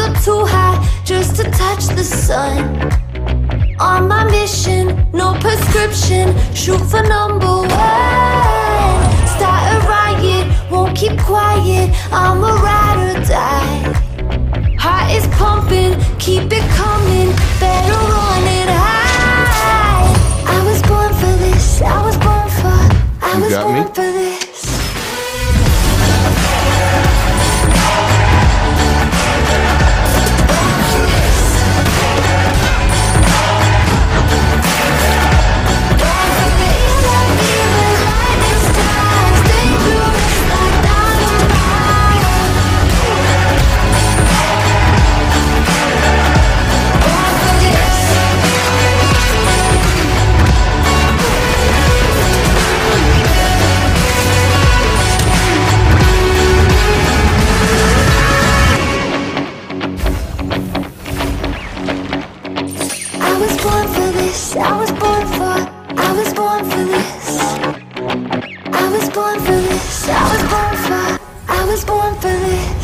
go too high just to touch the sun. On my mission, no prescription, shoot for number one. Start a riot, won't keep quiet, I'm a ride or die. Heart is pumping, keep it coming, better run it high. I was born for this, I was born for, I was born for this. I was born for, I was born for this. I was born for this, I was born for, I was born for this.